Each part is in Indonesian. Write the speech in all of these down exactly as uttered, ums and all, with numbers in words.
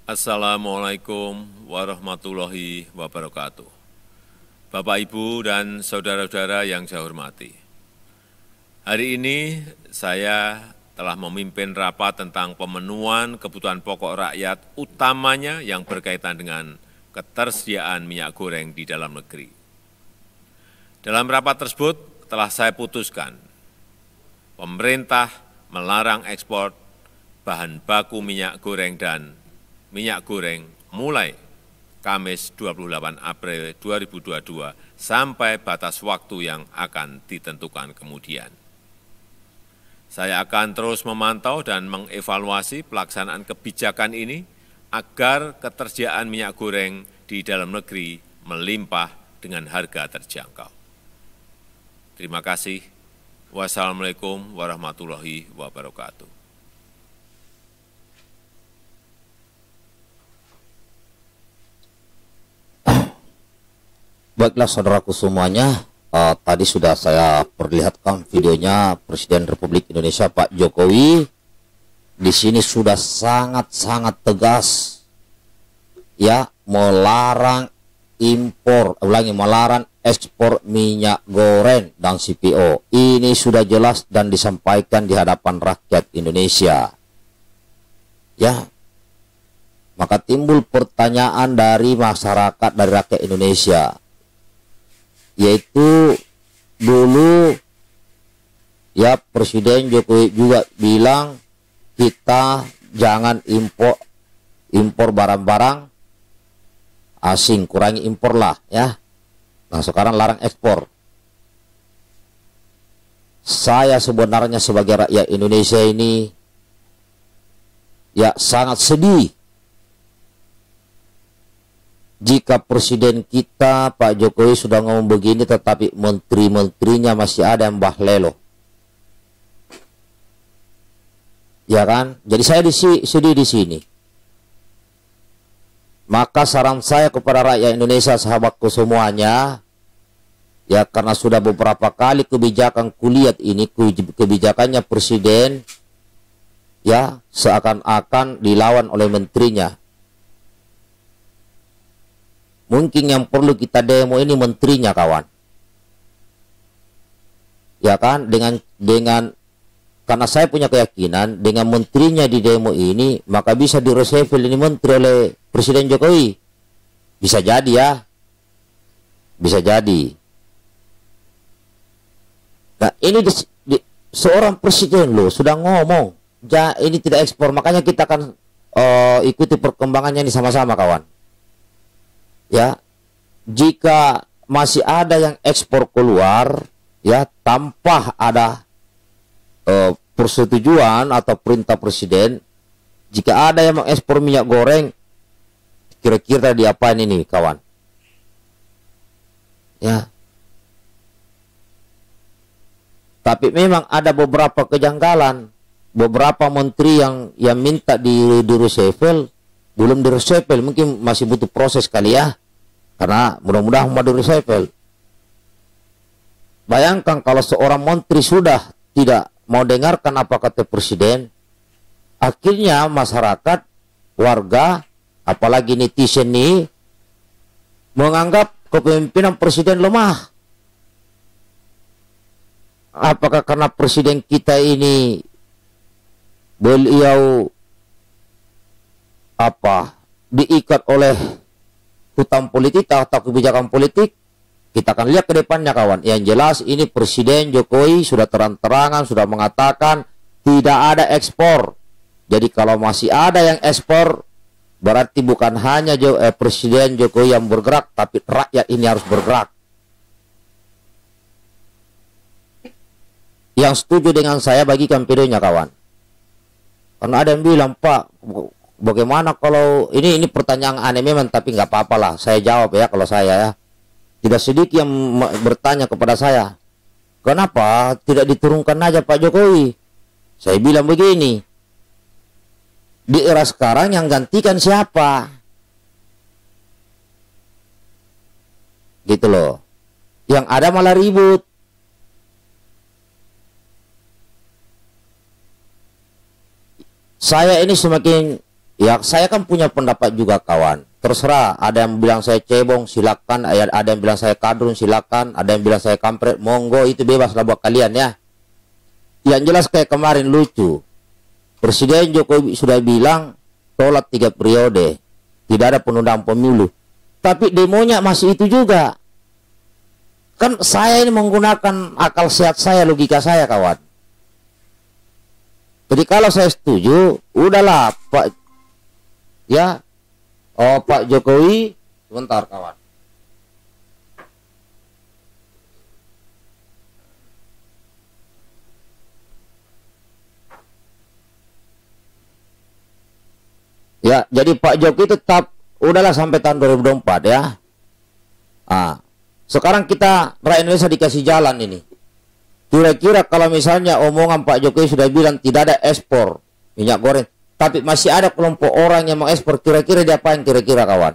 Assalamualaikum warahmatullahi wabarakatuh. Bapak, Ibu, dan saudara-saudara yang saya hormati. Hari ini saya telah memimpin rapat tentang pemenuhan kebutuhan pokok rakyat, utamanya yang berkaitan dengan ketersediaan minyak goreng di dalam negeri. Dalam rapat tersebut telah saya putuskan, pemerintah melarang ekspor bahan baku minyak goreng dan minyak goreng mulai Kamis dua puluh delapan April dua ribu dua puluh dua sampai batas waktu yang akan ditentukan kemudian. Saya akan terus memantau dan mengevaluasi pelaksanaan kebijakan ini agar ketersediaan minyak goreng di dalam negeri melimpah dengan harga terjangkau. Terima kasih. Wassalamualaikum warahmatullahi wabarakatuh. Baiklah saudaraku semuanya, uh, tadi sudah saya perlihatkan videonya Presiden Republik Indonesia Pak Jokowi. Di sini sudah sangat-sangat tegas, ya, melarang impor, ulangi, melarang ekspor minyak goreng dan C P O. Ini sudah jelas dan disampaikan di hadapan rakyat Indonesia. Ya, maka timbul pertanyaan dari masyarakat, dari rakyat Indonesia. Yaitu dulu ya Presiden Jokowi juga bilang kita jangan impor impor barang-barang asing, kurangi impor lah ya. Nah sekarang larang ekspor. Saya sebenarnya sebagai rakyat Indonesia ini ya sangat sedih jika Presiden kita Pak Jokowi sudah ngomong begini tetapi menteri-menterinya masih ada yang bahlelo. Ya kan? Jadi saya sedih di sini. Maka saran saya kepada rakyat Indonesia, sahabatku semuanya, ya karena sudah beberapa kali kebijakan kulihat ini, kebijakannya Presiden ya seakan-akan dilawan oleh menterinya. Mungkin yang perlu kita demo ini menterinya, kawan. Ya kan, dengan dengan karena saya punya keyakinan dengan menterinya di demo ini, maka bisa di-reshuffle ini menteri oleh Presiden Jokowi. Bisa jadi ya. Bisa jadi. Nah, ini di, di, seorang presiden loh sudah ngomong, ja, ini tidak ekspor, makanya kita akan uh, ikuti perkembangannya ini sama-sama, kawan. Ya, jika masih ada yang ekspor keluar ya tanpa ada uh, persetujuan atau perintah presiden, jika ada yang mengekspor minyak goreng, kira-kira diapain ini, kawan? Ya, tapi memang ada beberapa kejanggalan, beberapa menteri yang yang minta di di reshuffle belum di reshuffle, mungkin masih butuh proses kali ya, karena mudah-mudahan mau di reshuffle. Bayangkan kalau seorang menteri sudah tidak mau dengarkan apa kata presiden, akhirnya masyarakat, warga, apalagi netizen ini menganggap kepemimpinan presiden lemah. Apakah karena presiden kita ini beliau apa diikat oleh hutang politik atau kebijakan politik? Kita akan lihat ke depannya, kawan. Yang jelas ini Presiden Jokowi sudah terang-terangan sudah mengatakan tidak ada ekspor. Jadi kalau masih ada yang ekspor, berarti bukan hanya Jo eh, Presiden Jokowi yang bergerak, tapi rakyat ini harus bergerak. Yang setuju dengan saya bagikan videonya, kawan. Karena ada yang bilang, Pak, bagaimana kalau ini ini pertanyaan aneh memang, tapi nggak apa-apa lah, saya jawab ya kalau saya ya. Tidak sedikit yang bertanya kepada saya, kenapa tidak diturunkan aja Pak Jokowi? Saya bilang begini, di era sekarang yang gantikan siapa? Gitu loh. Yang ada malah ribut. Saya ini semakin Ya, saya kan punya pendapat juga, kawan. Terserah, ada yang bilang saya cebong, silakan. Ada yang bilang saya kadrun, silakan. Ada yang bilang saya kampret, monggo, itu bebas lah buat kalian ya. Yang jelas kayak kemarin lucu. Presiden Jokowi sudah bilang tolak tiga periode, tidak ada penundaan pemilu. Tapi demonya masih itu juga. Kan saya ini menggunakan akal sehat saya, logika saya, kawan. Jadi kalau saya setuju, udahlah Pak, ya, oh Pak Jokowi, sebentar kawan. Ya, jadi Pak Jokowi tetap udahlah sampai tahun dua ribu dua puluh empat ya. Ah, sekarang kita rakyat Indonesia dikasih jalan ini. Kira-kira kalau misalnya omongan Pak Jokowi sudah bilang tidak ada ekspor minyak goreng, tapi masih ada kelompok orang yang mengekspor, kira-kira diapain kira-kira, kawan?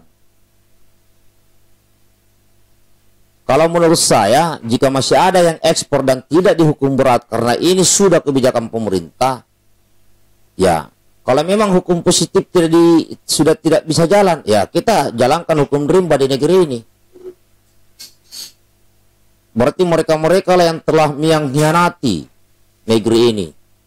Kalau menurut saya, jika masih ada yang ekspor dan tidak dihukum berat karena ini sudah kebijakan pemerintah, ya, kalau memang hukum positif tidak di, sudah tidak bisa jalan, ya kita jalankan hukum rimba di negeri ini. Berarti mereka-mereka lah yang telah mengkhianati negeri ini.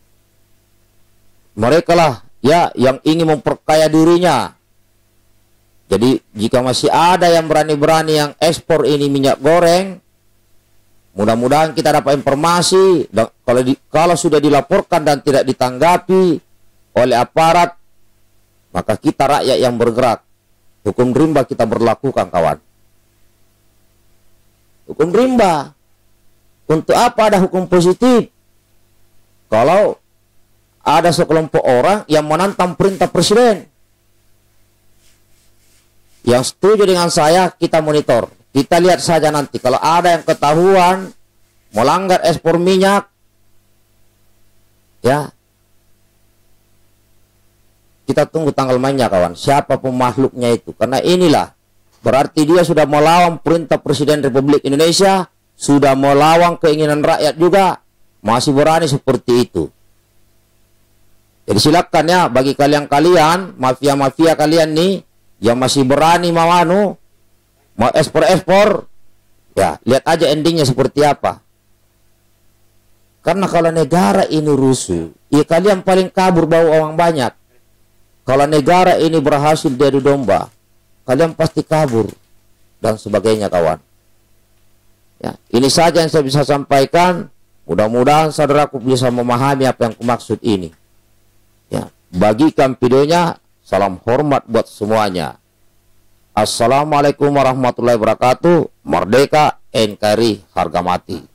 Mereka lah ya yang ingin memperkaya dirinya. Jadi jika masih ada yang berani-berani yang ekspor ini minyak goreng, mudah-mudahan kita dapat informasi. Dan kalau di, kalau sudah dilaporkan dan tidak ditanggapi oleh aparat, maka kita rakyat yang bergerak. Hukum rimba kita berlakukan, kawan. Hukum rimba. Untuk apa ada hukum positif? Kalau ada sekelompok orang yang menantang perintah presiden. Yang setuju dengan saya, kita monitor. Kita lihat saja nanti. Kalau ada yang ketahuan melanggar ekspor minyak, ya, kita tunggu tanggal mainnya, kawan. Siapa pemakhluknya itu? Karena inilah berarti dia sudah melawan perintah Presiden Republik Indonesia, sudah melawan keinginan rakyat juga, masih berani seperti itu. Jadi silakan ya, bagi kalian-kalian, mafia-mafia kalian nih, yang masih berani mau anu, mau ekspor-ekspor, ya lihat aja endingnya seperti apa. Karena kalau negara ini rusuh, ya kalian paling kabur bawa uang banyak. Kalau negara ini berhasil diadu domba, kalian pasti kabur dan sebagainya, kawan. Ya, ini saja yang saya bisa sampaikan. Mudah-mudahan saudaraku bisa memahami apa yang kumaksud ini. Ya, bagikan videonya. Salam hormat buat semuanya. Assalamualaikum warahmatullahi wabarakatuh. Merdeka, N K R I, harga mati.